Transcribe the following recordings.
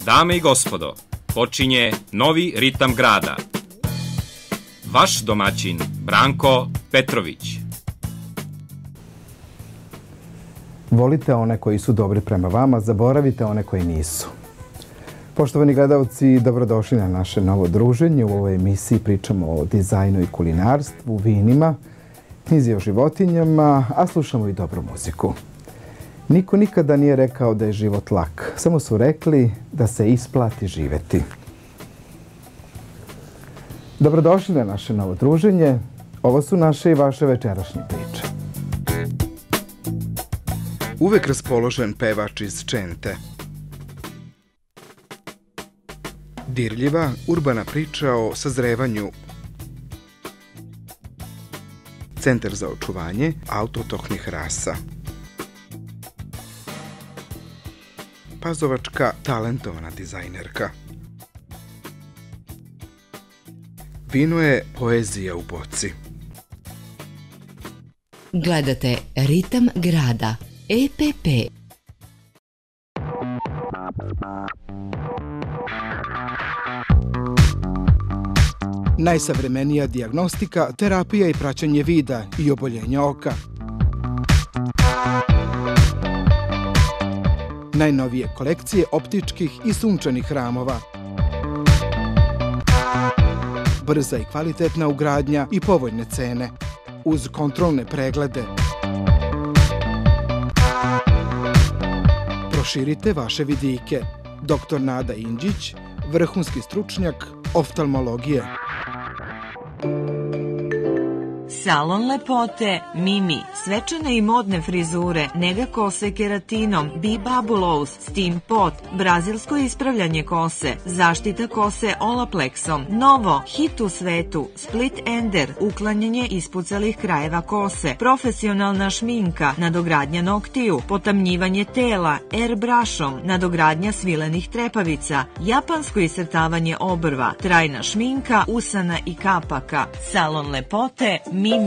Dame i gospodo, počinje novi ritam grada. Vaš domaćin Branko Petrović. Volite one koji su dobri prema vama, zaboravite one koji nisu. Poštovani gledalci, dobrodošli na naše novo druženje. U ovoj emisiji pričamo o dizajnu i kulinarstvu, vinima, knjizi o životinjama, a slušamo i dobru muziku. Niko nikada nije rekao da je život lak, samo su rekli da se isplati živeti. Dobrodošli na naše novo druženje. Ovo su naše i vaše večerašnje priče. Uvek raspoložen pevač iz Čente. Dirljiva, urbana priča o sazrevanju. Centar za očuvanje autotohnih rasa. Pazovačka talentovana dizajnerka. Vino je poezija u boci. Gledate Ritam grada, EPP. Najsavremenija dijagnostika, terapija i praćenje vida i oboljenja oka. Najnovije kolekcije optičkih i sunčanih ramova. Brza i kvalitetna ugradnja i povoljne cene. Uz kontrolne preglede. Proširite vaše vidike. Dr. Nada Indžić, vrhunski stručnjak oftalmologije. Salon lepote Mimi, svečane i modne frizure, nega kose keratinom, B-Babulous, Steam Pot, brazilsko ispravljanje kose, zaštita kose Olaplexom, novo, hit u svetu, Split Ender, uklanjanje ispucalih krajeva kose, profesionalna šminka, nadogradnja noktiju, potamnjivanje tela, airbrushom, nadogradnja svilenih trepavica, japansko iscrtavanje obrva, trajna šminka, usana i kapaka, salon lepote Mimi.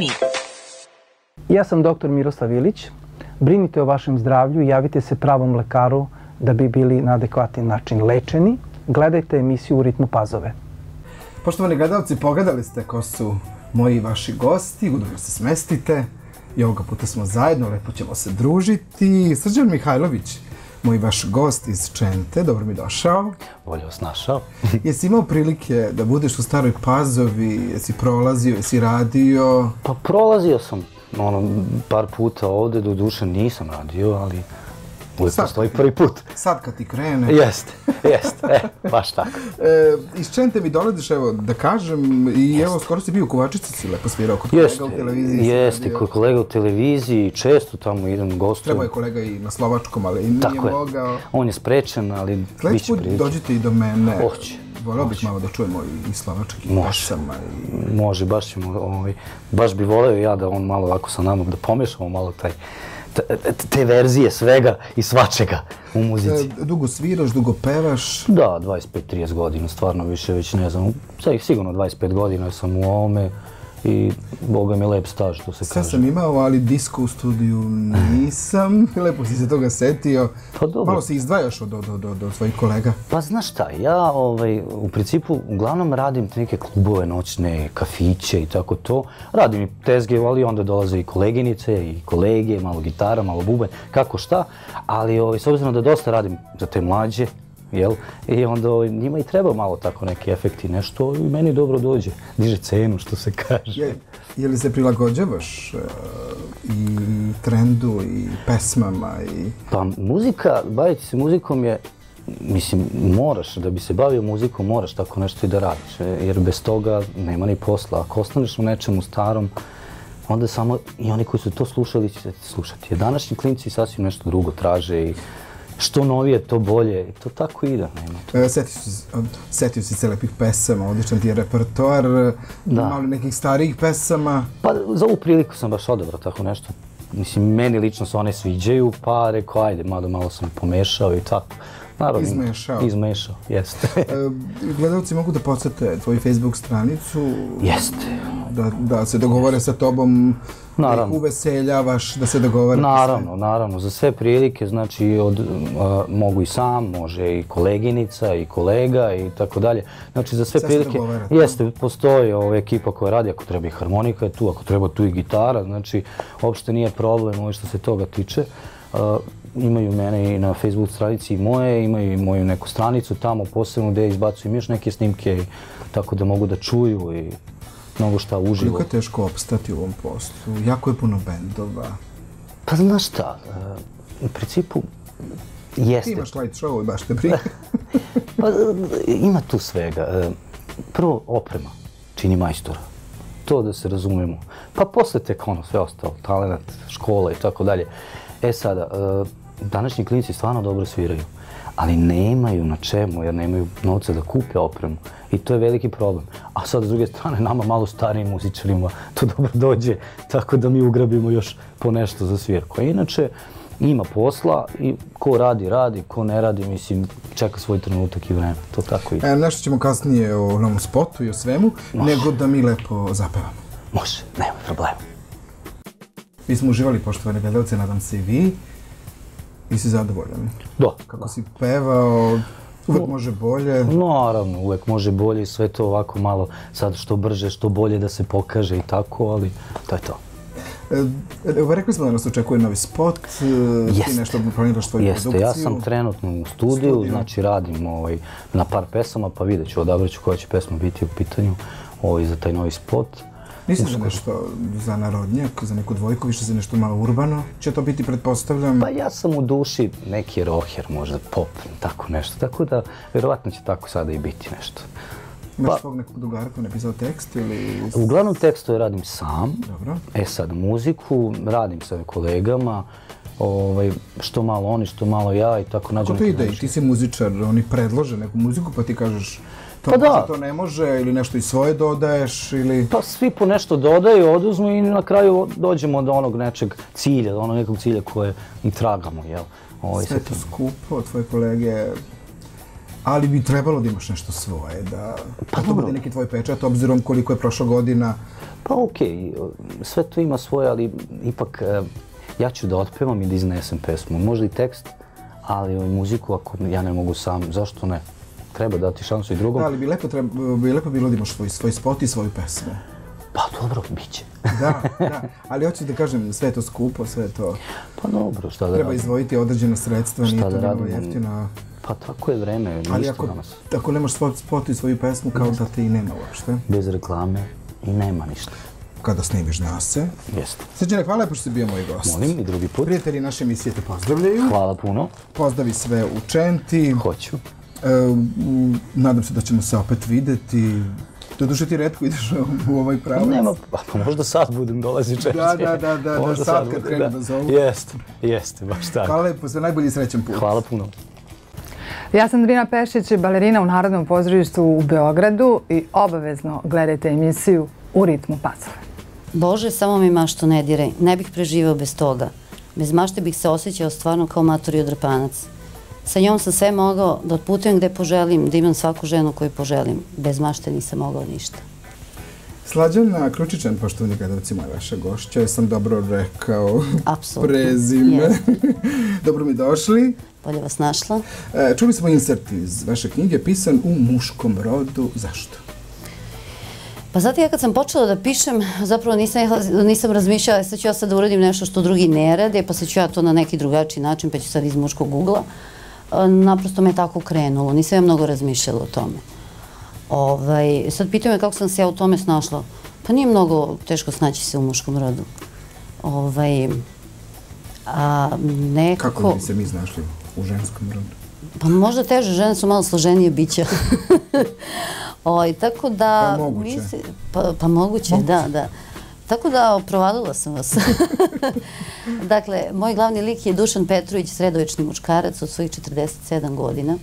Ja sam dr. Miroslav Ilić. Brinite o vašem zdravlju i javite se pravom lekaru da bi bili na adekvatni način lečeni. Gledajte emisiju U ritmu pazove. Poštovani gledalci, pogledali ste ko su moji i vaši gosti. Udobno se smestite. I ovoga puta smo zajedno, lepo ćemo se družiti. Srđan Mihajlović, moj vaš gost iz Čente. Dobro mi došao. Bolje vas našao. Jesi imao prilike da budeš u Staroj Pazovi? Jesi prolazio, jesi radio? Pa prolazio sam par puta ovde, do duše nisam radio, ali uvijek postoji prvi put. Sad kad ti krene. Jeste, baš tako. Iz Čente mi dolaziš, evo, da kažem, i evo, skoro si bio u Kovačici, si lepo svirao kod kolega u televiziji. Jeste, kod kolega u televiziji, često tamo idem gostu. Trebao je kolega i na slovačkom, ali nije mogao. On je sprečen, ali bit će prilike. Sljedeći put dođite i do mene. Hoće. Voleo bih malo da čujemo i slovačkih pesama. Može, baš bi voleo ja da on malo ovako sa nama, da pomešamo malo te verzije svega i svačega u muzici. Dugo sviraš, dugo pevaš? Da, 25-30 godina, stvarno više već ne znam. Sigurno 25 godina sam u ovome i Boga mi je lep staž, to se kaže. Sve sam imao, ali disko u studiju nisam. Lepo si se toga setio. Pa dobro. Malo se izdvajaš od svojih kolega. Pa znaš šta, ja u principu uglavnom radim neke klubove, noćne, kafiće i tako to. Radim i tezge, ali onda dolaze i koleginice i kolege, malo gitara, malo bubanj, kako šta. Ali s obzirom da dosta radim za te mlađe, i onda njima i treba malo tako neki efekti, nešto i meni dobro dođe. Diže cenu, što se kaže. Je li se prilagođavaš i trendu i pesmama? Pa muzika, baviti se muzikom je, mislim, moraš, da bi se bavio muzikom, moraš tako nešto i da radiš. Jer bez toga nema ni posla. Ako ostaneš u nečemu starom, onda samo i oni koji su to slušali će te slušati. Jer današnji klinci sasvim nešto drugo traže i što novije, to bolje. I to tako ide. Setio si se lepih pesama, odličan ti je repertoar, malo nekih starijih pesama. Pa za ovu priliku sam baš odabrao tako nešto. Mislim, meni lično se one sviđaju, pa rekao, ajde, malo sam pomešao i tako. Izmešao. Izmešao, jeste. Gledalci mogu da podsjete tvoju Facebook stranicu? Jeste. da se dogovore sa tobom, da ih uveseljavaš, da se dogovore? Naravno, za sve prilike, znači mogu i sam, može i koleginica i kolega i tako dalje. Znači za sve prilike, jeste, postoji ekipa koja radi, ako treba i harmonika je tu, ako treba tu i gitara, znači uopšte nije problem što se toga tiče. Imaju mene i na Facebook stranici moje, imaju i moju neku stranicu tamo posebno gdje izbacujem još neke snimke, tako da mogu da čuju i mnogo šta uživo. Koliko je teško opstati u ovom poslu? Jako je puno bendova. Pa znaš šta, u principu jeste. Ti imaš light show i baš te briga. Pa ima tu svega. Prvo oprema čini majstora. To da se razumemo. Pa posle tek sve ostalo, talent, škola i tako dalje. Sada, današnji klinici stvarno dobro sviraju, ali nemaju na čemu jer nemaju novca da kupe opremu i to je veliki problem. A sad, s druge strane, nama malo starijim muzičarima to dobro dođe, tako da mi ugrabimo još po nešto za svirku. A inače, ima posla i ko radi, radi, ko ne radi, mislim, čeka svoj trenutak i vreme. To tako ide. Nešto ćemo kasnije o novom spotu i o svemu, nego da mi lepo zapevamo. Može, nema problema. Mi smo uživali, poštovane gledalce, nadam se i vi. I si zadovoljan? Da. Kako si pevao, uvek može bolje? Naravno, uvek može bolje i sve to ovako malo sad što brže, što bolje da se pokaže i tako, ali to je to. Rekli smo da nas očekuje novi spot, ti nešto planiraš svoju produkciju? Jeste, ja sam trenutno u studiju, znači radim na par pesama, pa vidjet ću, odabraću koja će pesma biti u pitanju za taj novi spot. Nisi za nešto za narodnjak, za neku dvojku, više za nešto malo urbano? Će to biti, pretpostavljam? Pa ja sam u duši neki rocker, možda pop, tako nešto. Tako da, vjerovatno će tako sada i biti nešto. Imaš svog nekog drugara koji napisao tekst ili... Uglavnom tekstove radim sam. Dobro. Sad muziku radim sa kolegama. Što malo oni, što malo ja i tako nađem neki način. Kako to ide? Ti si muzičar, oni predlože neku muziku pa ti kažeš to može, to ne može, ili nešto iz svoje dodaješ, ili... Pa svi po nešto dodaju, oduzmu i na kraju dođemo do onog nečeg cilja, do onog nekog cilja koje i tragamo, jel? Sve to skupo, tvoje kolege, ali bi trebalo da imaš nešto svoje, da to bude neki tvoj pečat, obzirom koliko je prošla godina. Pa okej, sve to ima svoje, ali ipak ja ću da otpevam i da iznesem pesmu. Možda i tekst, ali muziku ako ja ne mogu sam, zašto ne? Treba dati šansu i drugom. Da, ali bi lepo bilo da imaš svoj spot i svoju pesmu. Pa dobro, bit će. Da, ali hoću da kažem, sve je to skupo, sve je to... Pa dobro, šta da radim? Treba izdvojiti određena sredstva, nije to bilo jeftino. Pa tako je vreme, ništa danas. Ali ako nemaš spot i svoju pesmu, kao da te i nema uopšte. Bez reklame i nema ništa. Kada snimiš nase. Jeste. Srđane, hvala lepo što si bio moj gost. Molim i drugi put. Prijatelji naše emisije te pozdravljaju. Hvala puno. Pozdravi sve u Čenti. Hoću. Nadam se da ćemo se opet videti. Doduše ti retko ideš u ovaj pravac. Nema, pa možda sad budem dolazi češće. Da, sad kad krenu da zovu. Jeste, baš tako. Hvala lepo, sve najbolji i srećan put. Hvala puno. Ja sam Drina Pešić, balerina u Narodnom pozorištu u Beogradu i obavezno gledajte emisiju U ritmu Pacove. Bože, samo mi maštu ne diraj, ne bih preživeo bez toga. Bez mašte bih se osjećao stvarno kao mator i odrapanac. Sa njom sam sve mogao da otputujem gde poželim, da imam svaku ženu koju poželim. Bez mašte nisam mogao ništa. Slađana Kručičan, poštovani gledalci, moja vaša gošća, jesam dobro rekao prezime. Dobro mi došli. Bolje vas našla. Čuli smo insert iz vaše knjige, pisan u muškom rodu. Zašto? Pa zato ja kad sam počela da pišem, zapravo nisam razmišljala, sad ću ja sad da uradim nešto što drugi ne rade, pa sad ću ja to na neki drugačiji način, pa ću sad iz muškog ugla. Naprosto me tako krenulo, nisam ja mnogo razmišljala o tome. Sad pitaju me kako sam se ja u tome snašla. Pa nije mnogo teško snaći se u muškom rodu. Kako bi se mi znašli u ženskom rodu? Pa možda teže, žene su malo složenije bića. Tako da... Pa moguće. Pa moguće, da. Tako da provadila sam vas. Dakle, moj glavni lik je Dušan Petrović, sredovečni muškarac od svojih 47 godina,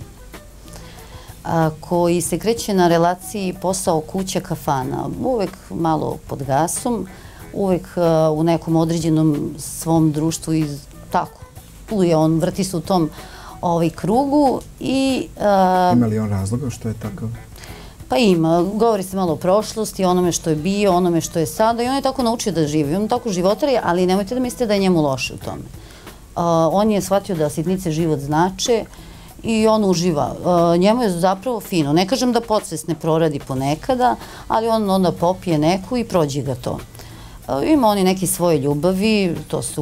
koji se kreće na relaciji posao kuća kafana. Uvek malo pod gasom, uvek u nekom određenom svom društvu i tako. Pluje on, vrti se u tom krugu i... Ima li on razloga što je takav? Pa ima, govori se malo o prošlosti, onome što je bio, onome što je sada i on je tako naučio da živi. On tako životari, ali nemojte da mislite da je njemu loše u tome. On je shvatio da sitnice život znače i on uživa. Njemu je zapravo fino. Ne kažem da podsvest ne proradi ponekada, ali on onda popije neku i prođe ga to. Ima oni neki svoje ljubavi, to su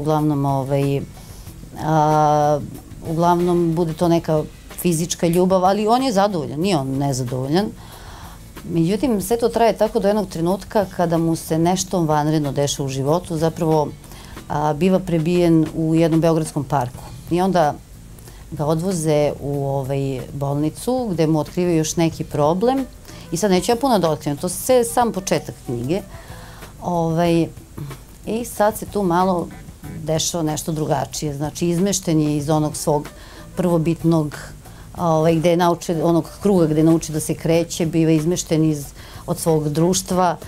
uglavnom bude to neka fizička ljubav, ali on je zadovoljan, nije on nezadovoljan. Međutim, sve to traje tako do jednog trenutka kada mu se nešto vanredno dešava u životu, zapravo biva prebijen u jednom beogradskom parku. I onda ga odvoze u bolnicu gde mu otkrivaju još neki problem. I sad neću ja puno da otkrivam, to je sam početak knjige. I sad se tu malo dešava nešto drugačije. Znači, izmešten je iz onog svog prvobitnog, gde je naučio, onog kruga gde je naučio da se kreće, biva izmešten od svog društva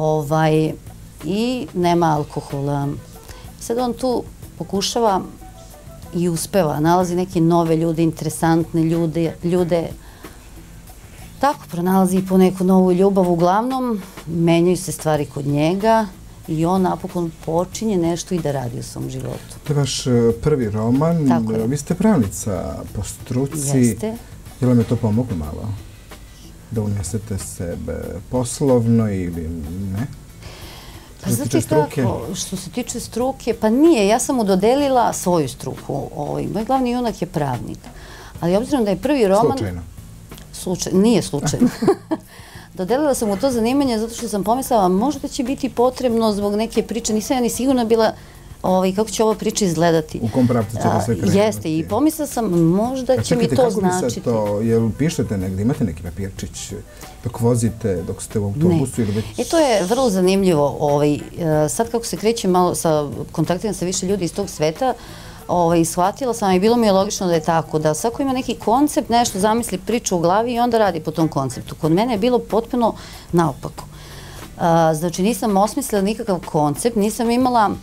i nema alkohola. Sad on tu pokušava i uspeva, nalazi neke nove ljude, interesantne ljude. Tako, pronalazi i po neku novu ljubav. Uglavnom, menjaju se stvari kod njega i on napokon počinje nešto i da radi u svom životu. To je vaš prvi roman. Tako je. Vi ste pravnica po struci. Jeste. Je li vam je to pomoglo malo? Da unesete sebe poslovno ili ne? Pa znate kako, što se tiče struke, pa nije, ja sam mu dodelila svoju struku. Moj glavni junak je pravnik. Ali obzirom da je prvi roman... Slučajno? Nije slučajno. Dodelila sam mu to zanimanje zato što sam pomislila možda će biti potrebno zbog neke priče. Nisam ja ni sigurna bila kako će ova priča izgledati. U kom pravcu će da sve krenuti? Jeste, i pomislila sam možda će mi to značiti. Kako bi se to, jel pišete negdje, imate neki papirčić dok vozite, dok ste u autobusu ili već... To je vrlo zanimljivo. Sad kako se krećem malo sa kontaktima sa više ljudi iz tog sveta, shvatila sam i bilo mi je logično da je tako, da svako ima neki koncept, nešto zamisli, priču u glavi i onda radi po tom konceptu. Kod mene je bilo potpuno naopako. Znači nisam osmislila nikakav koncept, nisam imala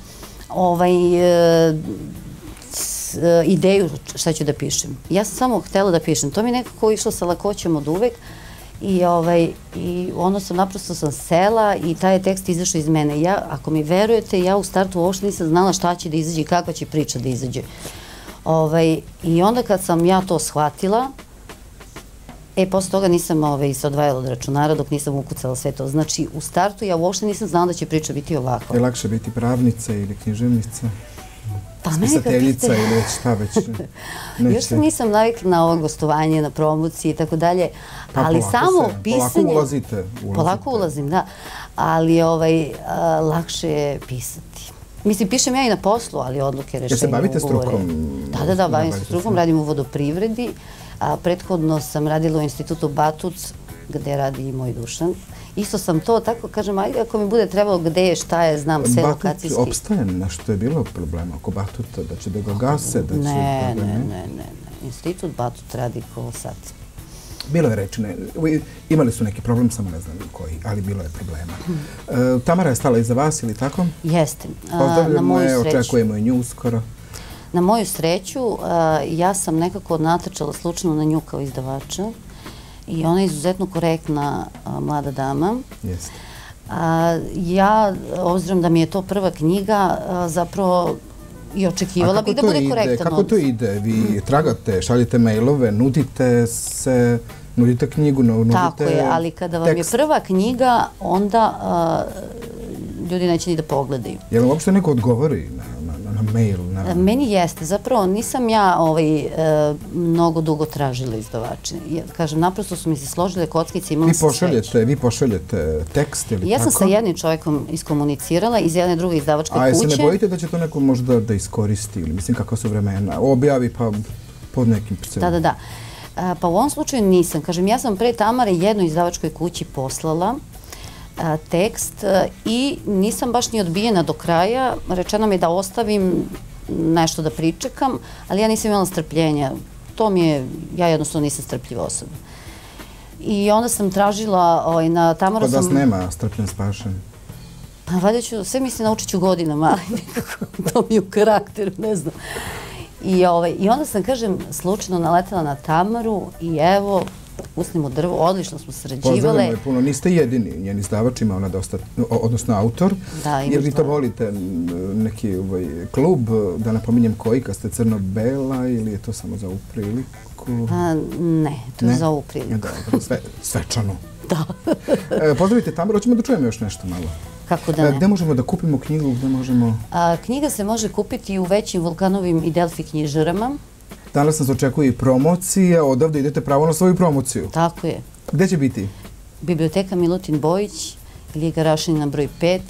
ideju šta ću da pišem. Ja sam samo htjela da pišem. To mi je nekako išlo sa lakoćem od uvek i ono naprosto sam sela i taj je tekst izašao iz mene. Ja, ako mi verujete, ja u startu uopšte nisam znala šta će da izađe i kakva će priča da izađe. I onda kad sam ja to shvatila, posle toga nisam se odvajala od računara dok nisam ukucala sve to. Znači, u startu ja uopšte nisam znala da će priča biti ovako. Je lakše biti pravnica ili književnica? Spisateljica ili već šta već? Još sam nisam navikla na ovo gostovanje, na promociji i tako dalje, ali samo pisanje... Polako ulazite. Polako ulazim, da. Ali lakše je pisati. Mislim, pišem ja i na poslu, ali odluke, rešenja, ugovore. Jer se bavite strukom? Da, bavim se strukom, radim u vodoprivredi. Prethodno sam radila u institutu Batut, gde radi i moj Dušan. Isto sam to, tako kažem, ajde ako mi bude trebalo gde je, šta je, znam, sve lokacijski. Batut opstaje, nešto je bilo problema oko Batuta, da će da ga gase, da će... Ne. Institut Batut radi ko sad. Bilo je reči, imali su neki problem, samo ne znam koji, ali bilo je problema. Tamara je stala iza vas ili tako? Jeste. Pozdravljamo je, očekujemo i nju uskoro. Na moju sreću, ja sam nekako natrčala slučajno na nju kao izdavača i ona je izuzetno korektna mlada dama. Jeste. Ja, obzirom da mi je to prva knjiga, zapravo i očekivala bih da bude korektan odnos. Kako to ide? Vi tragate, šaljete mailove, nudite se, nudite knjigu, nudite tekst? Tako je, ali kada vam je prva knjiga, onda ljudi neće ni da pogledaju. Je li uopšte neko odgovori na mail? Meni jeste. Zapravo nisam ja mnogo dugo tražila izdavače. Kažem, naprosto su mi se složile kockice i imala sam sreću. Vi pošaljete tekst ili tako? Ja sam sa jednim čovjekom iskomunicirala iz jedne druge izdavačke kuće. A jesi ne bojite da će to neko možda da iskoristi ili mislim kakva su vremena? Objavi pa pod nekim pseudonimom. Da. Pa u ovom slučaju nisam. Kažem, ja sam pre Tamare jednoj izdavačkoj kući poslala tekst i nisam baš ni odbijena do kraja. Rečeno mi je da ostavim nešto da pričekam, ali ja nisam imala strpljenja. To mi je, ja jednostavno nisam strpljiva osoba. I onda sam tražila na Tamaru sam... Kod vas nema strpljen spašen? Pa valjda ću, sve mislim naučit ću godinama, ali nekako to mi je u karakteru, ne znam. I onda sam, kažem, slučajno naletala na Tamaru i evo, Usnimo drvo, odlično smo sarađivale. Pozdravljamo je puno. Niste jedini, njen izdavač ima ona dosta, odnosno autor. Da, jer vi to volite, neki klub, da napominjem koji, kad ste crno-bela ili je to samo za ovu priliku? Ne, to je za ovu priliku. Svečano. Da. Pozdravite Tamaru, hoćemo da čujemo još nešto malo. Kako da ne? Gde možemo da kupimo knjigu, gde možemo... Knjiga se može kupiti u većim Vulkanovim i Delfi knjižarama. Danas nas očekuje i promocija, odavde idete pravo na svoju promociju. Tako je. Gde će biti? Biblioteka Milutin Bojić, Ilije Rašinina broj 5.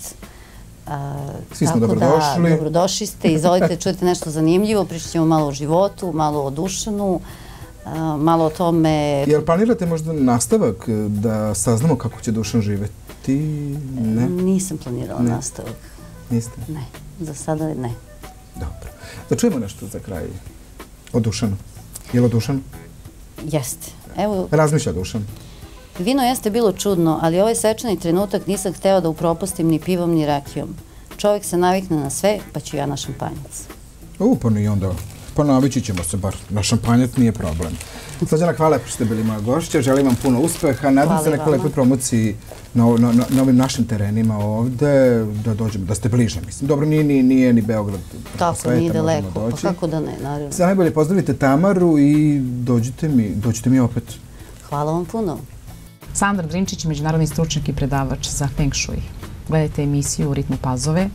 Svi smo dobrodošli. Tako da, dobrodošli ste, izvolite, čujete nešto zanimljivo, pričat ćemo malo o životu, malo o Dušanu, malo o tome... Jel planirate možda nastavak da saznamo kako će Dušan živeti? Ne? Nisam planirala nastavak. Niste? Ne, za sada ne. Dobro. Da čujemo nešto za kraj o Dušanu. Je li o Dušanu? Jeste. Evo... Razmišlja Dušan. Vino jeste bilo čudno, ali ovaj svečani trenutak nisam hteo da upropustim ni pivom ni rakijom. Čovjek se navikne na sve, pa ću ja na šampanjac. Pa i onda... Pa navići ćemo se bar. Na šampanjac nije problem. Slađana, hvala što ste bili moja gošća. Želim vam puno uspeha. Nadam se nekoj lepoj promociji na ovim našim terenima ovde, da dođemo, da ste bliže, mislim. Dobro, nije ni Beograd. Tako, nije daleko. Pa kako da ne, naravno. Sve najbolje, pozdravite Tamaru i dođite mi opet. Hvala vam puno. Sandra Drinčić, međunarodni stručnjak i predavač za Feng Shui. Gledajte emisiju u ritmu pazove.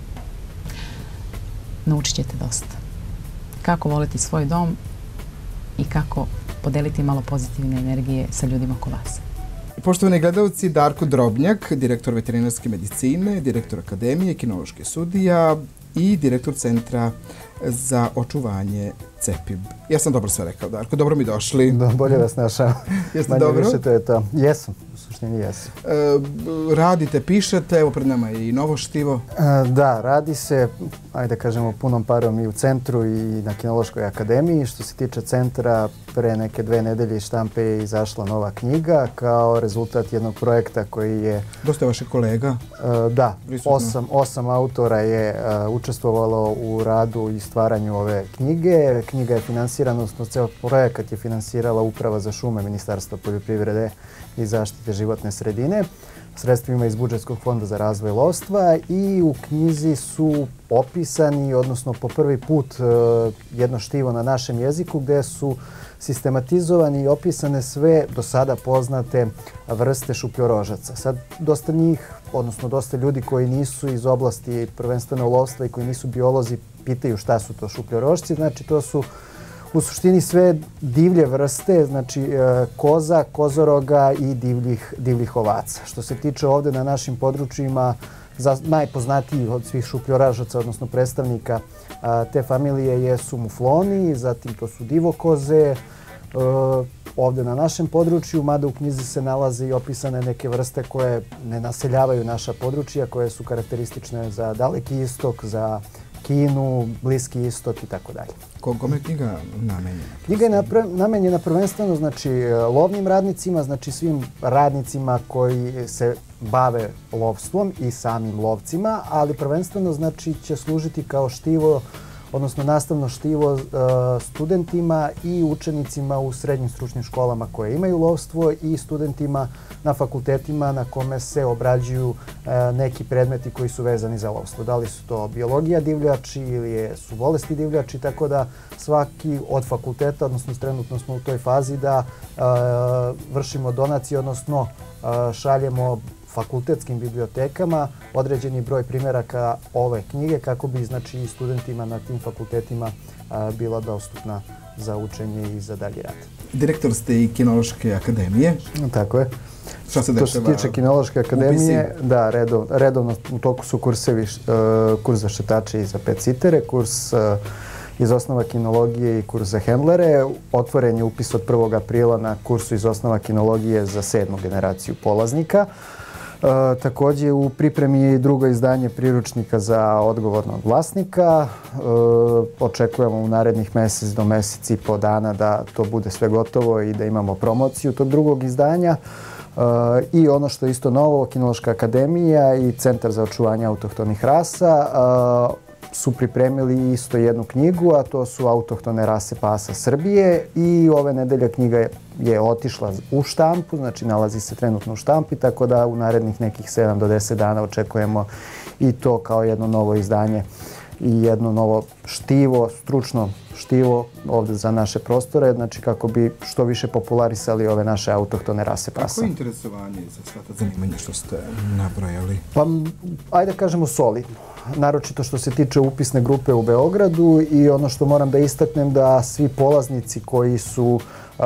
Naučit ćete dosta. Kako voliti svoj dom i kako podeliti malo pozitivne energije sa ljudima oko vas. Poštovani gledalci, Darko Drobnjak, direktor veterinarske medicine, direktor akademije, kinološki sudija i direktor Centra za očuvanje CEPIB. Ja sam dobro sve rekao, Darko. Dobro mi došli. Bolje vas našao. Jeste dobro? Manje više to je to. Jesam. U suštini jesam. Radite, pišete, evo pred nama je i novo štivo. Da, radi se, ajde kažemo, punom parom i u centru i na Kinološkoj akademiji. Što se tiče centra, pre neke 2 nedelje iz štampe je izašla nova knjiga kao rezultat jednog projekta koji je... Dosta vaših kolega? Da, 8 autora je učestvovalo u radu i stvaranju ove knjige. Knjiga je finansirana, odnosno ceo projekat je finansirala Uprava za šume Ministarstva poljoprivrede i zaštite životne sredine sredstvima iz Budžetskog fonda za razvoj lovstva i u knjizi su opisani, odnosno po prvi put jedno štivo na našem jeziku gde su sistematizovani i opisane sve do sada poznate vrste šupljorožaca. Sad, dosta njih, odnosno dosta ljudi koji nisu iz oblasti prvenstveno lovstva i koji nisu biolozi pitaju šta su to šupljorožci. Znači, to su u suštini sve divlje vrste, znači koza, kozoroga i divljih ovaca. Što se tiče ovde na našim područjima, najpoznatiji od svih šupljoražaca, odnosno predstavnika te familije jesu mufloni, zatim to su divokoze, ovde na našem području, mada u knjizi se nalaze i opisane neke vrste koje ne naseljavaju naša područja, koje su karakteristične za Daleki istok, za Kinu, Bliski istok i tako dalje. Kome je knjiga namenjena? Knjiga je namenjena prvenstveno lovnim radnicima, znači svim radnicima koji se bave lovstvom i samim lovcima, ali prvenstveno će služiti kao štivo, odnosno nastavno štivo studentima i učenicima u srednjim stručnim školama koje imaju lovstvo i studentima na fakultetima na kome se obrađuju neki predmeti koji su vezani za lovstvo. Da li su to biologija divljači ili su bolesti divljači, tako da svaki od fakulteta, odnosno trenutno smo u toj fazi da vršimo donacije, odnosno šaljemo fakultetskim bibliotekama određeni broj primjeraka ove knjige kako bi i studentima na tim fakultetima bila dostupna za učenje i za dalji rad. Direktor ste i Kinološke akademije. Tako je. Šta se dešava? Što se tiče Kinološke akademije, da, redovno u toku su kursevi, kurs za šetače i za pet-sitere, kurs iz osnova kinologije i kurs za hendlere. Otvoren je upis od 1. aprila na kursu iz osnova kinologije za 7. generaciju polaznika. Takođe u pripremi je i drugo izdanje priručnika za odgovornog vlasnika. Očekujemo u narednih mesec do mesec i po dana da to bude sve gotovo i da imamo promociju tog drugog izdanja. I ono što je isto novo, Kinološka akademija i Centar za očuvanje autohtonih rasa su pripremili isto jednu knjigu, a to su autohtone rase pasa Srbije i ove nedelje knjiga je otišla u štampu, znači nalazi se trenutno u štampi, tako da u narednih nekih 7 do 10 dana očekujemo i to kao jedno novo izdanje i jedno novo štivo, stručno štivo ovde za naše prostore, znači kako bi što više popularisali ove naše autohtone rase pasa. Kako je interesovanje za sva ta zanimanja što ste nabrojali? Pa, ajde kažemo solidno. Naročito što se tiče upisne grupe u Beogradu i ono što moram da istaknem da svi polaznici koji su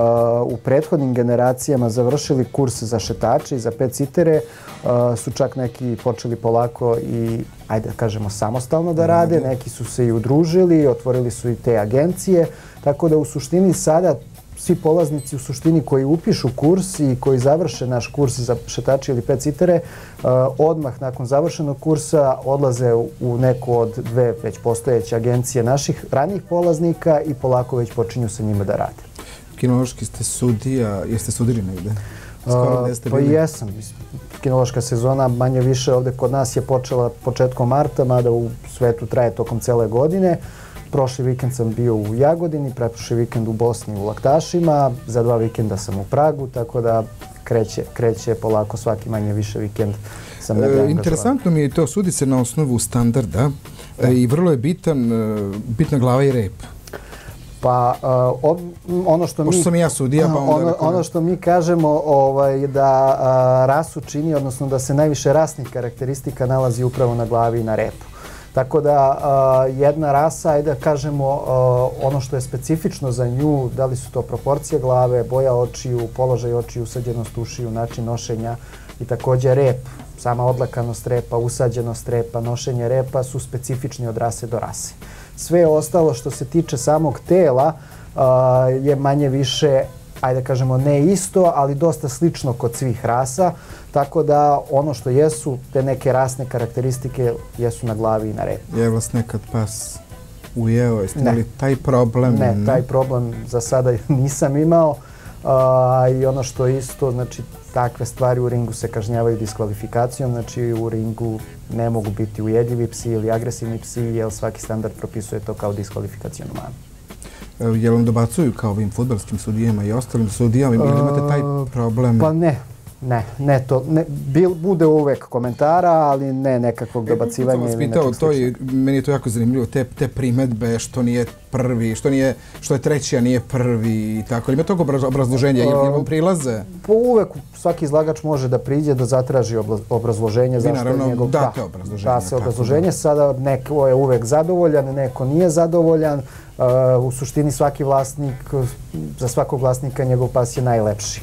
u prethodnim generacijama završili kurs za šetače i za pet-sitere su čak neki počeli polako i, ajde da kažemo, samostalno da rade. Neki su se i udružili, otvorili su i te agencije, tako da u suštini sada svi polaznici u suštini koji upišu kurs i koji završe naš kurs za šetače ili pet-sitere, odmah nakon završenog kursa odlaze u neku od dve već postojeće agencije naših ranijih polaznika i polako već počinju sa njima da rade. Kinološki ste sudija, jeste sudili negde? Pa jesam. Kinološka sezona manje više ovde kod nas je počela početkom marta, mada u svetu traje tokom cele godine. Prošli vikend sam bio u Jagodini, pretprošli vikend u Bosni u Laktašima, za 2 vikenda sam u Pragu, tako da kreće polako svaki manje više vikend. Interesantno mi je to, sudi se na osnovu standarda i vrlo je bitna glava i rep. Pa ono što mi... Pošto sam ja sudija, pa onda... Ono što mi kažemo da rasu čini, odnosno da se najviše rasnih karakteristika nalazi upravo na glavi i na repu. Tako da jedna rasa, ajde da kažemo, ono što je specifično za nju, da li su to proporcije glave, boja očiju, položaj očiju, usađenost ušiju, način nošenja i takođe rep, sama odlakanost repa, usađenost repa, nošenje repa su specifični od rase do rase. Sve ostalo što se tiče samog tela je manje više, ajde da kažemo, ne isto, ali dosta slično kod svih rasa, tako da ono što jesu, te neke rasne karakteristike jesu na glavi i na repu. Je vas nekad pas ujeo, jeste imali taj problem? Ne, taj problem za sada nisam imao i ono što je isto, znači takve stvari u ringu se kažnjavaju diskvalifikacijom, znači u ringu ne mogu biti ujedljivi psi ili agresivni psi, jer svaki standard propisuje to kao diskvalifikacijonu manu. Jel vam dobacuju kao ovim fudbalskim sudijama i ostalim sudijama ili imate taj problem? Pa ne, to bude uvek komentara, ali ne nekakvog dobacivanja ili nečeg slično. Meni je to jako zanimljivo, te primetbe što nije prvi, što je treći, a nije prvi i tako. Ima tog obrazloženja, ili vam prilaze? Pa uvek svaki izlagač može da priđe da zatraži obrazloženje. Vi naravno date obrazloženje. Da se obrazloženje, sada neko je uvek zadovoljan, neko nije zadovoljan. U suštini svaki vlasnik, za svakog vlasnika njegov pas je najlepši.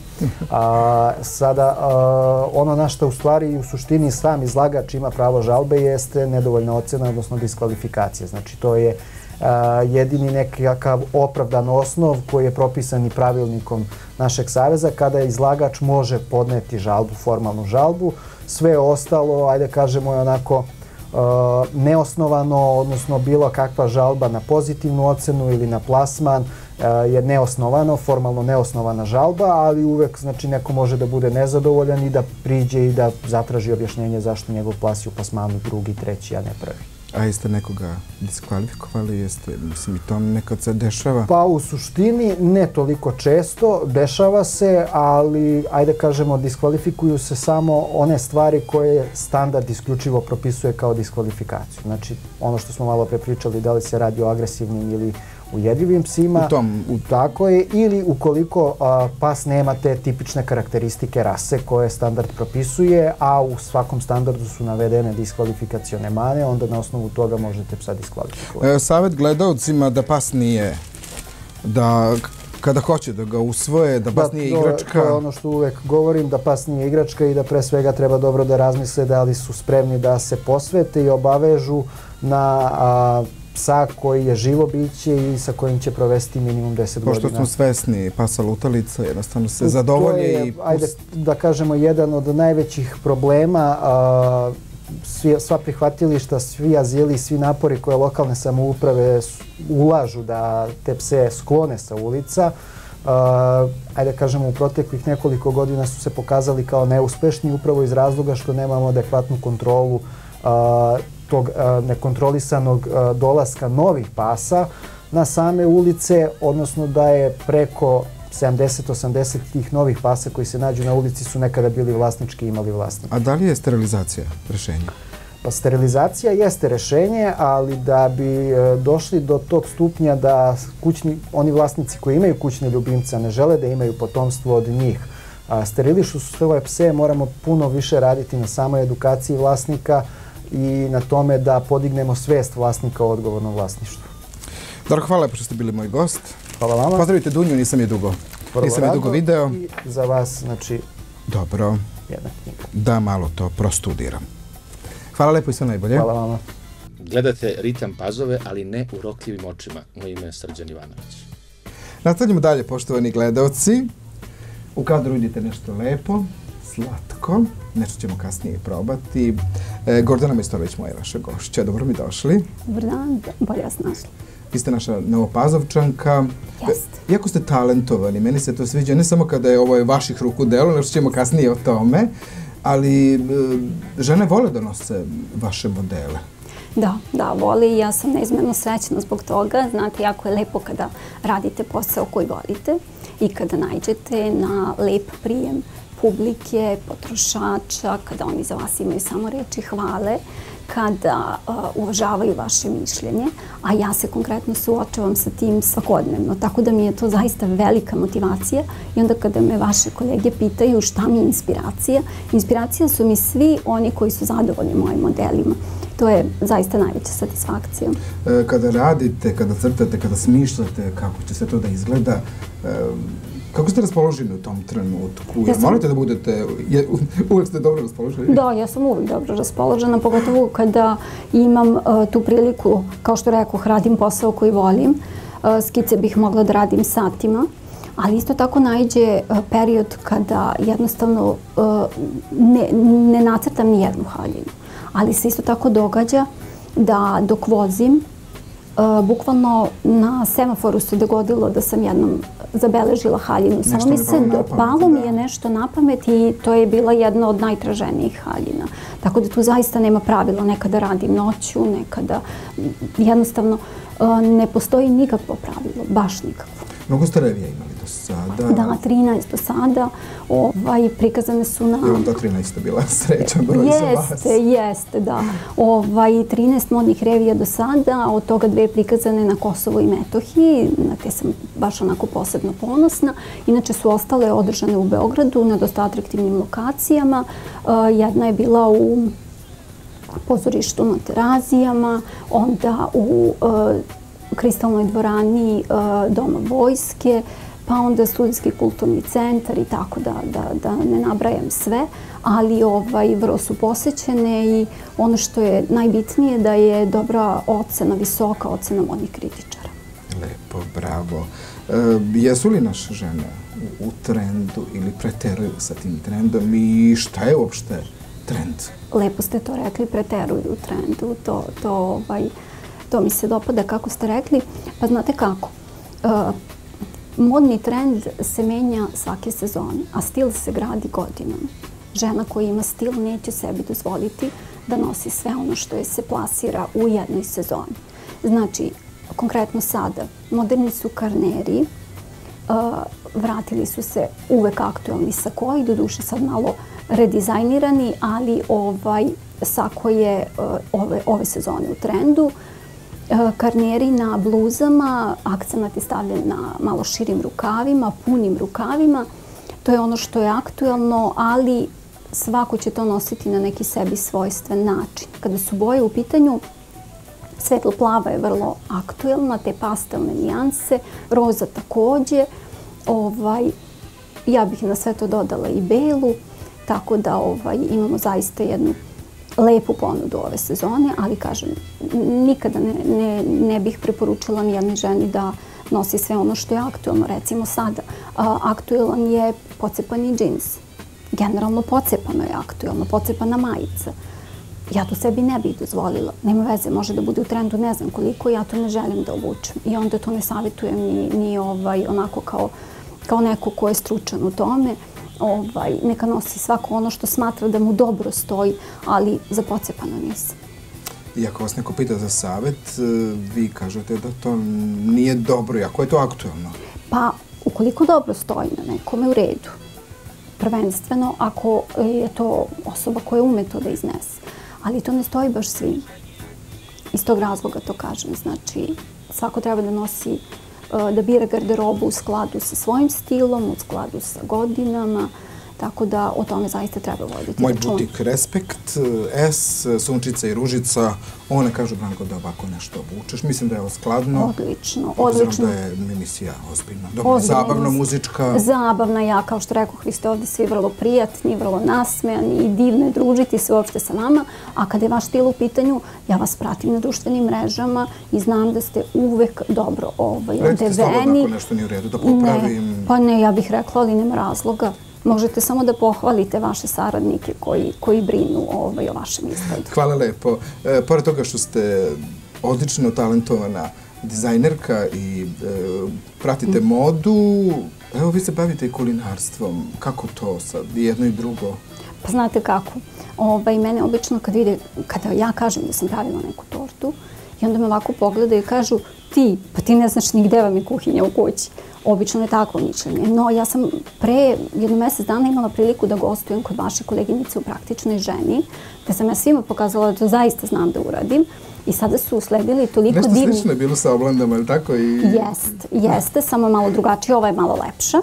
Sada ono na što u stvari u suštini sam izlagač ima pravo žalbe jeste nedovoljna ocena, odnosno diskvalifikacija. Znači to je jedini nekakav opravdan osnov koji je propisan i pravilnikom našeg saveza kada izlagač može podneti žalbu, formalnu žalbu. Sve ostalo, ajde kažemo, je onako neosnovano, odnosno bilo kakva žalba na pozitivnu ocenu ili na plasman je neosnovano, formalno neosnovana žalba, ali uvek znači neko može da bude nezadovoljan i da priđe i da zatraži objašnjenje zašto njegov plas je u plasmanu drugi, treći, a ne prvi. A jeste nekoga diskvalifikovali? Mislim, i to nekad se dešava? Pa u suštini ne toliko često, dešava se, ali ajde kažemo diskvalifikuju se samo one stvari koje standard isključivo propisuje kao diskvalifikaciju. Znači ono što smo malo pre pričali, da li se radi o agresivnim ili ujedljivim psima, tako je, ili ukoliko pas nema te tipične karakteristike rase koje standard propisuje, a u svakom standardu su navedene diskvalifikacione mane, onda na osnovu toga možete psa diskvalifikovati. Savet gledalcima da pas nije, da kada hoće da ga usvoje, da pas nije igračka. To je ono što uvek govorim, da pas nije igračka i da pre svega treba dobro da razmisle da li su spremni da se posvete i obavežu na psa koji je živo biće i sa kojim će provesti minimum 10 godina. Pošto smo svesni pasa lutalica, jednostavno se zadovolje i... Ajde da kažemo, jedan od najvećih problema, sva prihvatilišta, svi azili, svi napori koje lokalne samouprave ulažu da te pse sklone sa ulica, ajde da kažemo, u proteklih nekoliko godina su se pokazali kao neuspešni upravo iz razloga što nemamo adekvatnu kontrolu tog nekontrolisanog dolaska novih pasa na same ulice, odnosno da je preko 70-80 tih novih pasa koji se nađu na ulici su nekada bili vlasnički i imali vlasnika. A da li je sterilizacija rešenje? Pa sterilizacija jeste rešenje, ali da bi došli do tog stupnja da oni vlasnici koji imaju kućne ljubimce ne žele da imaju potomstvo od njih, sterilišu su svoje pse, moramo puno više raditi na samoj edukaciji vlasnika i na tome da podignemo svest vlasnika o odgovornom vlasništvu. Darko, hvala lepo što ste bili moj gost. Hvala vama. Pozdravite Dunju, nisam je dugo video. I za vas, znači, dobro, jedna knjiga. Da malo to prostudiram. Hvala lepo i sve najbolje. Hvala vama. Gledate Ritam Pazove, ali ne u rokljivim očima. Moje ime je Srđan Ivanović. Nastavljamo dalje, poštovani gledalci. U kadru vidite nešto lepo, slatko. Nešto ćemo kasnije probati. Gordana Majstorović, moja vaša gošća. Dobro mi došli. Dobar dan, bolje vas našli. Vi ste naša Novopazovčanka. Jeste. Iako ste talentovani, meni se to sviđa, ne samo kada je ovo vaših ruku delo, nešto ćemo kasnije o tome, ali žene vole da nose vaše modele. Da, voli i ja sam neizmjerno srećna zbog toga. Znate, jako je lepo kada radite posao koji volite i kada naiđete na lep prijem publike, potrošača, kada oni za vas imaju samo reči hvale, kada uvažavaju vaše mišljenje, a ja se konkretno suočavam sa tim svakodnevno, tako da mi je to zaista velika motivacija i onda kada me vaše kolege pitaju šta mi je inspiracija, inspiracija su mi svi oni koji su zadovoljni mojim modelima. To je zaista najveća satisfakcija. Kada radite, kada crtate, kada smišljate kako će sve to da izgleda, kako ste raspoloženi u tom trenutku? Morate da budete, uvek ste dobro raspoloženi? Da, ja sam uvek dobro raspoložena, pogotovo kada imam tu priliku, kao što rekoh, radim posao koji volim. Skice bih mogla da radim satima, ali isto tako naiđe period kada jednostavno ne nacrtam ni jednu haljinu. Ali se isto tako događa da dok vozim, bukvalno na semaforu se dogodilo da sam jednom zabeležila haljinu. Samo mi se palo mi je nešto na pamet i to je bila jedna od najtraženijih haljina. Tako da tu zaista nema pravila. Nekada radim noću, nekada jednostavno ne postoji nikakvo pravilo, baš nikakvo. Mnogo ste revija imali do sada? Da, 13 do sada. Prikazane su na... Je vam ta 13 bila srećan broj za vas? Jeste, da. 13 modnih revija do sada, od toga 2 prikazane na Kosovo i Metohiji, na te sam baš onako posebno ponosna. Inače su ostale održane u Beogradu na dosta atraktivnim lokacijama. Jedna je bila u pozorištu na Terazijama, onda u Kristalnoj dvorani Doma vojske, pa onda Studijski kulturni centar i tako da ne nabrajam sve, ali vrlo su posećene i ono što je najbitnije da je dobra ocena, visoka ocena modnih kritičara. Lepo, bravo. Jesu li naše žene u trendu ili preteruju sa tim trendom i šta je uopšte trend? Lepo ste to rekli, preteruju u trendu. To mi se dopada kako ste rekli. Pa znate kako, modni trend se menja svake sezone, a stil se gradi godinama. Žena koja ima stil neće sebi dozvoliti da nosi sve ono što je se plasira u jednoj sezoni. Znači, konkretno sada, moderni su karneri, vratili su se uvek aktualni sakoi, doduše sad malo redizajnirani, ali sako je ove sezone u trendu. Karneri na bluzama, akcenat je stavljen na malo širim rukavima, punim rukavima. To je ono što je aktuelno, ali svako će to nositi na neki sebi svojstven način. Kada su boje u pitanju, svetlo plava je vrlo aktuelna, te pastelne nijanse, roza takođe. Ja bih na sve to dodala i belu, tako da imamo zaista jednu lepu ponudu ove sezone, ali kažem, nikada ne bih preporučila nijednoj ženi da nosi sve ono što je aktuelno. Recimo sada, aktuelan je pocepani džins. Generalno pocepano je aktuelno, pocepana majica. Ja to sebi ne bih dozvolila. Nema veze, može da bude u trendu ne znam koliko, ja to ne želim da obučem. I onda to ne savjetujem ni onako kao neko ko je stručan u tome. Neka nosi svako ono što smatra da mu dobro stoji, ali za pocepano nisam. I ako vas neko pita za savjet, vi kažete da to nije dobro, iako je to aktuelno. Pa, ukoliko dobro stoji na nekome, u redu. Prvenstveno, ako je to osoba koja ume to da iznese. Ali to ne stoji baš svim. Iz tog razloga to kažem. Znači, svako treba da nosi, da bira garderobu u skladu sa svojim stilom, u skladu sa godinama, tako da o tome zaista treba voditi. Moj butik Respekt, S, Sunčica i Ružica, one kažu, Branko, da ovako nešto obučeš. Mislim da je ovo skladno. Odlično, obzirom odlično. da je emisija ozbiljna. Dobro, zabavna muzička. Zabavna, ja, kao što rekoh, vi ste ovdje svi vrlo prijatni, vrlo nasmejani i divno je družiti se uopšte sa vama. A kada je vaš stil u pitanju, ja vas pratim na društvenim mrežama i znam da ste uvek dobro odeveni. Recite slobodno ako nešto nije u redu, da popravim. Pa ne, ja bih rekla, ali nema razloga. Možete samo da pohvalite vaše saradnike koji brinu o vašem izgledu. Hvala lepo. Pored toga što ste odlično talentovana dizajnerka i pratite modu, evo vi se bavite i kulinarstvom. Kako to sad, jedno i drugo? Pa znate kako, mene obično kada ja kažem da sam pravila neku tortu, i onda me ovako pogledaju i kažu pa ti ne znaš ni gde vam je kuhinja u kući. Obično je takvo mišljenje. No, ja sam pre jedno mjesec dana imala priliku da gostujem kod vaše koleginice u Praktičnoj ženi, gde sam ja svima pokazala da to zaista znam da uradim. I sada su usledili toliko divni... Nešto slično je bilo sa oblandama, ili tako? Jeste, samo malo drugačije, ova je malo lepša.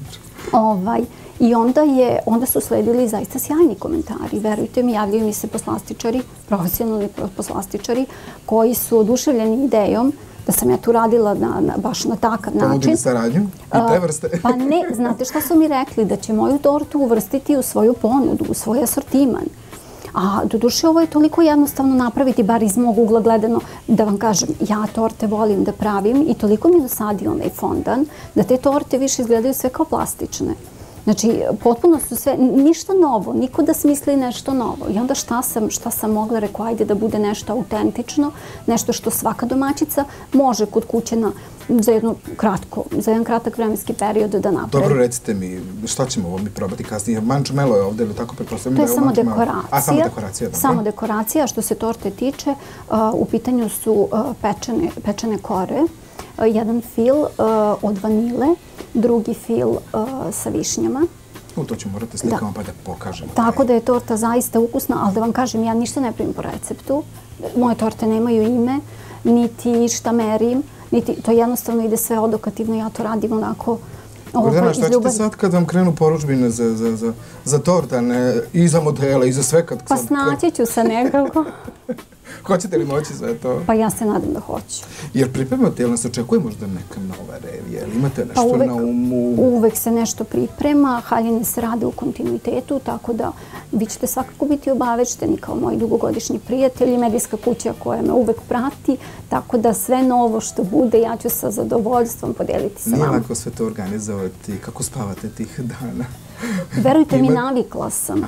Dobro. I onda su usledili zaista sjajni komentari. Verujte mi, javljaju mi se poslastičari, profesionalni poslastičari, koji su oduševljeni idejom da sam ja tu radila baš na takav način. Ponudili saradnju i te vrste? Pa ne, znate šta su mi rekli? Da će moju tortu uvrstiti u svoju ponudu, u svoj asortiman. A doduše ovo je toliko jednostavno napraviti, bar iz mog ugla gledano, da vam kažem, ja torte volim da pravim i toliko mi dosadio onaj fondan da te torte više izgledaju sve kao plastične. Znači, potpuno su sve, ništa novo, niko da smisli nešto novo. I onda šta sam mogla, rekao, ajde da bude nešto autentično, nešto što svaka domaćica može kod kuće za jedan kratak vremenski period da napravi. Dobro, recite mi, šta ćemo ovo mi probati kasnije? Mančmelo je ovdje, ili tako pretpostavljam? To je samo dekoracija. A, samo dekoracija, dobro. Samo dekoracija. Što se torte tiče, u pitanju su pečene kore, jedan fil od vanile, drugi fil sa višnjama. To ću morati slikama pa da pokažemo. Tako da je torta zaista ukusna, ali da vam kažem, ja ništa ne pravim po receptu. Moje torte nemaju ime, niti šta merim, to jednostavno ide sve odokativno, ja to radim onako iz ljubavi. Gordana, šta ćete sad kad vam krenu poručbine za torta, i za modela, i za sve? Pa snaći ću se nekako. Hoćete li moći sve to? Pa ja se nadam da hoću. Jer pripremate, ili nas očekuje možda neka nova revija? Ili imate nešto na umu? Uvek se nešto priprema, haljine se rade u kontinuitetu, tako da vi ćete svakako biti obavešteni kao moji dugogodišnji prijatelji, medijska kuća koja me uvek prati, tako da sve novo što bude ja ću sa zadovoljstvom podeliti sa vama. Nije lako sve to organizovati. Kako spavate tih dana? Verujte mi, navikla sam.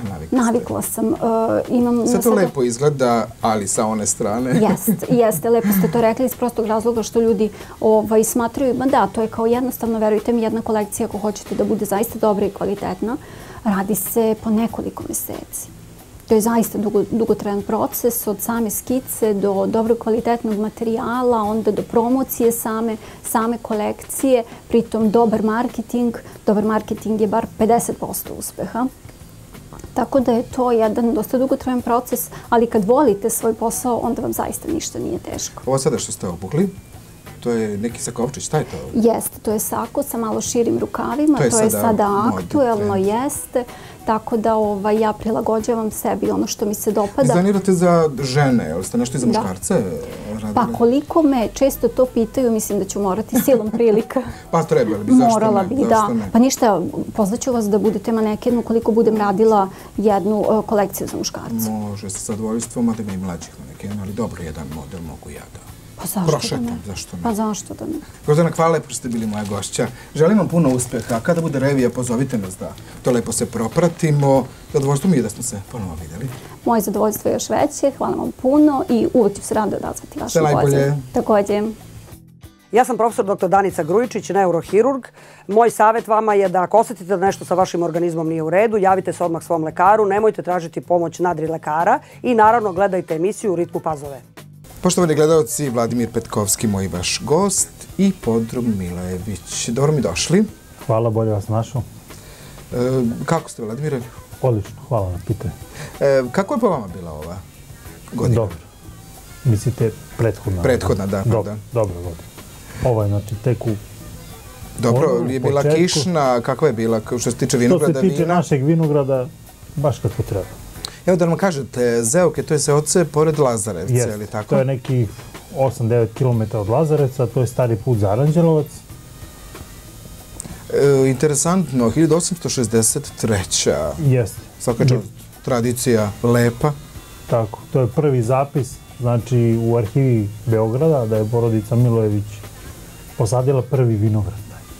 Sve to lepo izgleda, ali sa one strane. Jeste, lepo ste to rekli iz prostog razloga što ljudi smatraju, da, to je kao jednostavno, verujte mi, jedna kolekcija ako hoćete da bude zaista dobra i kvalitetna, radi se po nekoliko meseci. To je zaista dugotrajan proces, od same skice do dobro kvalitetnog materijala, onda do promocije same kolekcije, pritom dobar marketing je bar 50% uspeha. Tako da je to jedan dosta dugotrajan proces, ali kad volite svoj posao, onda vam zaista ništa nije teško. Ovo sada što ste obukli, to je neki sakovčić, šta je to? Jeste, to je sako sa malo širim rukavima, to je sada aktuelno, jeste. Tako da ja prilagođavam sebi ono što mi se dopada. Dizajnirate za žene, ili ste nešto i za muškarce radili? Pa koliko me često to pitaju, mislim da ću morati silom prilika. Pa trebali bi, zašto ne? Morala bi, da. Pa ništa, pozvaću vas da budete maneken ukoliko budem radila jednu kolekciju za muškarce. Može, sa zadovoljstvom, a da ima i mlađih manekena, ali dobro, jedan model mogu ja da prošetam. Pa zašto da ne? Gordana, hvala lepo što ste bili moja gošća. Želim vam puno uspeha. Kada bude revija, pozovite nas da to lepo se propratimo. Zadovoljstvo mi je da smo se ponovo vidjeli. Moje zadovoljstvo je još veće. Hvala vam puno i uvek ću se rado odazvati vašu poziv. Sve najbolje. Također. Ja sam profesor dr. Danica Grujičić, neurohirurg. Moj savjet vama je da ako osetite da nešto sa vašim organizmom nije u redu, javite se odmah svom lekaru, nemojte tražiti pomoć nadrilekara i naravno gledajte emisiju U ritmu pazove. Poštovani gledalci, Vladimir Petkovski, moj vaš gost i Podrum Milojević. Dobro mi došli. Hvala, bolje vas našao. Kako ste, Vladimire? Odlično, hvala na pitanju. Kako je po vama bila ova godina? Dobro. Mislite prethodna? Prethodna, da. Dobro godina. Ovo je, znači, tek u... Dobro, je bila kišna, kakva je bila što se tiče vinograda, vina? Što se tiče našeg vinograda, baš kako treba. Evo da nam kažete, Zeoke, to je Seoce pored Lazarevca, je li tako? To je neki 8-9 km od Lazarevca, to je stari put za Aranđelovac. Interesantno, 1863. Jeste. Svaka čast, tradicija lepa. Tako, to je prvi zapis, znači u arhivi Beograda, da je porodica Milojević posadila prvi vinograd.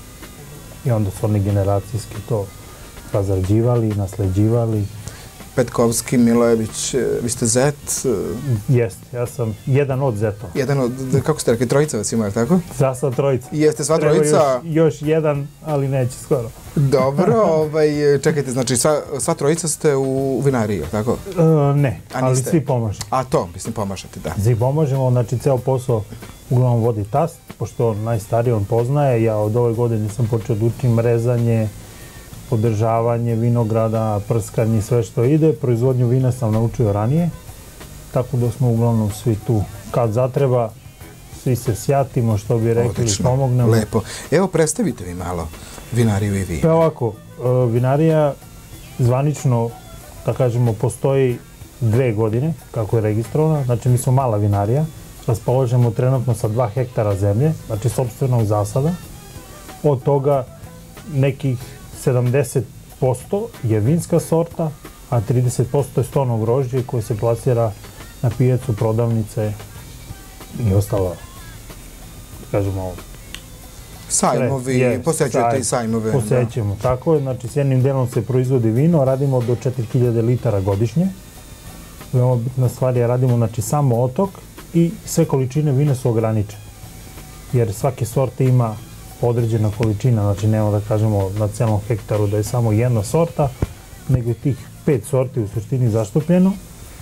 I onda su oni generacijski to razrađivali, nasleđivali. Petkovski, Milojević, vi ste zet? Jeste, ja sam jedan od zetova. Jedan od, kako ste rekli, trojica vas ima, tako? Za sva trojica. Jeste sva trojica? Još jedan, ali neće skoro. Dobro, čekajte, znači sva trojica ste u vinariji, tako? Ne, ali svi pomažemo. A to, mislim, pomažete, da. Svi pomažemo, znači ceo posao uglavnom vodi tast, pošto najstariji on poznaje. Ja od ove godine sam počeo da učim rezanje, održavanje vinograda, prskanje, sve što ide. Proizvodnju vina sam naučio ranije, tako da smo uglavnom svi tu. Kad zatreba, svi se sjatimo, što bi rekli, pomognemo. Lepo. Evo, predstavite mi malo vinariju i vino. Pa ovako, vinarija zvanično, da kažemo, postoji 2 godine, kako je registrovana. Znači, mi smo mala vinarija. Raspoložemo trenutno sa 2 hektara zemlje, znači sopstvenog zasada. Od toga nekih 70% je vinska sorta, a 30% je stono grožđe koje se plasira na pijacu, prodavnice i ostalo, da kažemo... Sajmovi, posećujete i sajmove. Posećujemo, tako je. Znači, s jednim delom se proizvodi vino, radimo do 4000 litara godišnje. Veoma bitna stvar je radimo, znači, samo otok i sve količine vina su ograničene. Jer svake sorte ima određena količina, znači nema da kažemo na celom hektaru da je samo jedna sorta, nego je tih 5 sorti u suštini zaštupljeno.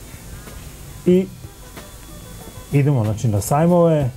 I idemo, znači, na sajmove,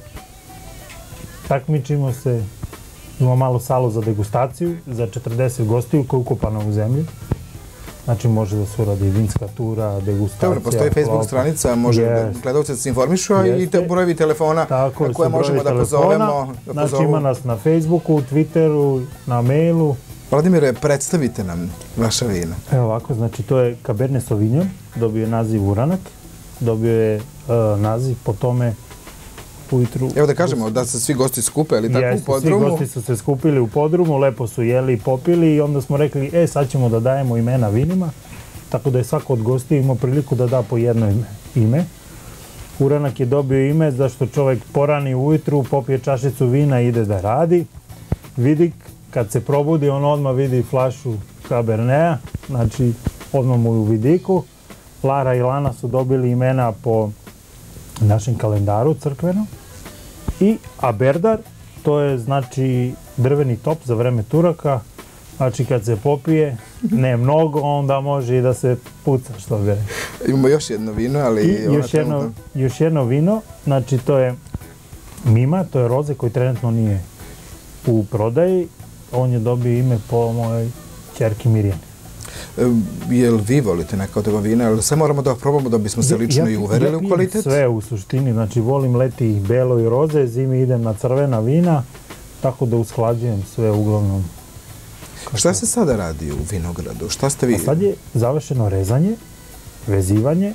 takmičimo se, imamo malu salu za degustaciju, za 40 gostiju koja je ukopana u zemlji. Znači, može da se uradi vinska tura, degustacija. Dobro, postoji Facebook stranica, može gledalci da se informišu, a i brojevi telefona na koje možemo da pozovemo. Znači, ima nas na Facebooku, Twitteru, na mailu. Vladimire, predstavite nam vaša vina. Evo ovako, znači, to je Cabernet Sauvignon, dobio je naziv Uranak, dobio je naziv po tome ujutru... Evo da kažemo da se svi gosti skupe, ali tako u podrumu? Svi gosti su se skupili u podrumu, lepo su jeli i popili i onda smo rekli, sad ćemo da dajemo imena vinima, tako da je svako od gosti imao priliku da da po jedno ime. Uranak je dobio ime zašto čovjek porani ujutru, popije čašicu vina i ide da radi. Vidi, kad se probudi, on odmah vidi flašu Caberneta, znači odmah mu je u vidiku. Lara i Lana su dobili imena po našem kalendaru crkvenom. I Aberdar, to je znači drveni top za vreme Turaka, znači kad se popije, ne mnogo, onda može i da se puca, što bi rekao. Imamo još jedno vino, ali... I još jedno vino, znači to je Mima, to je roze koji trenutno nije u prodaji, on je dobio ime po mojoj ćerki Mirjani. Jel vi volite neka od ova vina, ali sve moramo da probamo da bismo se lično i uverili u kvalitet? Ja sve u suštini, znači volim leti i belo i roze, zimi idem na crvena vina, tako da usklađujem sve uglavnom. Šta se sada radi u vinogradu? Šta ste vi... Sad je završeno rezanje, vezivanje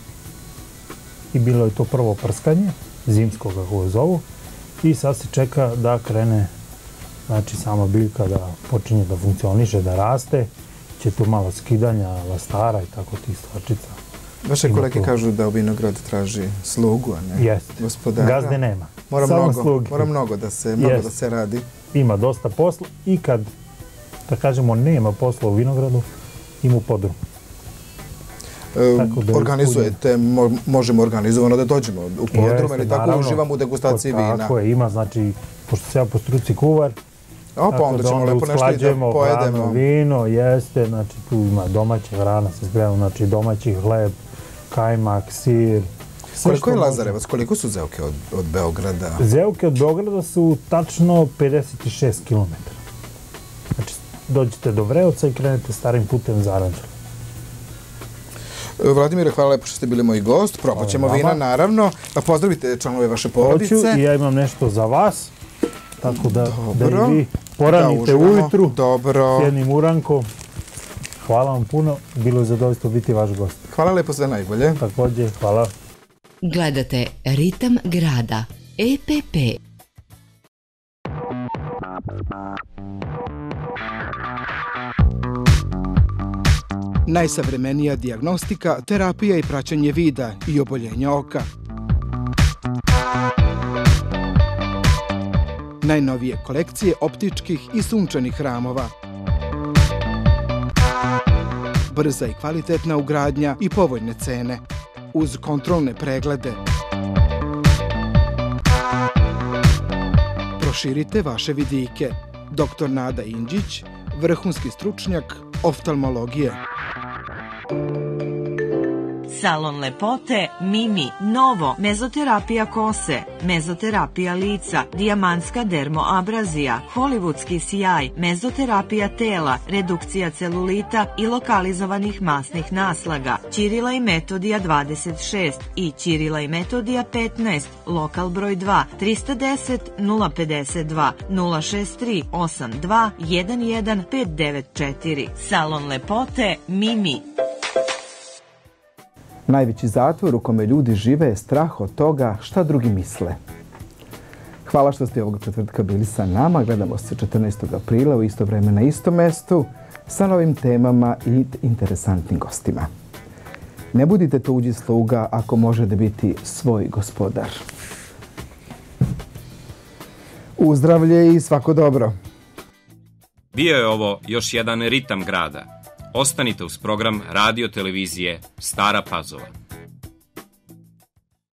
i bilo je to prvo prskanje, zimsko kako je zovu, i sad se čeka da krene, znači sama biljka da počinje da funkcioniše, da raste, će tu malo skidanja lastara i tako tih stvarčica. Vaše kolege kažu da u vinograd traži slugu, a ne gospodara. Gazde nema. Mora mnogo da se radi. Ima dosta posla i kad, da kažemo, nema posla u vinogradu, ima u podrumu. Organizujete, možemo organizovano da dođemo u podrum, ili tako uživamo u degustaciji vina. Tako je, ima znači pošto se ja po struci kuvar, pa onda ćemo lepo nešto i da pojedemo. Hranu, vino, jeste, znači tu ima domaća hrana, se sprema, znači domaći hleb, kajmak, sir. Koliko je Lazarevac, koliko su Zeuke od Beograda? Zeuke od Beograda su tačno 56 km. Znači, dođete do Vreoca i krenete starim putem za Aranđelovac. Vladimire, hvala lepo što ste bili moj gost. Probat ćemo vina, naravno. Pozdravite članove vaše porodice. Hoću i ja imam nešto za vas. Tako da i vi poranite ujutru s jednim urankom. Hvala vam puno. Bilo je zadovoljstvo biti vaš gost. Hvala lepo, sve najbolje. Takođe, hvala. Gledate Ritam grada, EPP. Najsavremenija dijagnostika, terapija i praćenje vida i oboljenja oka. Najnovije kolekcije optičkih i sunčanih ramova. Brza i kvalitetna ugradnja i povoljne cene. Uz kontrolne preglede. Proširite vaše vidike. Dr. Nada Indžić, vrhunski stručnjak oftalmologije. Salon lepote Mimi, novo, mezoterapija kose, mezoterapija lica, dijamantska dermoabrazija, hollywoodski sjaj, mezoterapija tela, redukcija celulita i lokalizovanih masnih naslaga, Ćirila i Metodija 26 i Ćirila i Metodija 15, lokal broj 2, 310 052 063 82 11 594. Salon lepote Mimi. Najveći zatvor u kome ljudi žive je strah od toga šta drugi misle. Hvala što ste ovog četvrtka bili sa nama. Gledamo se 14. aprila u isto vreme na istom mestu sa novim temama i interesantnim gostima. Ne budite tuđi sluga ako možete biti svoj gospodar. Uzdravlje i svako dobro. Bio je ovo još jedan Ritam grada. Ostanite uz program radio televizije Stara Pazova.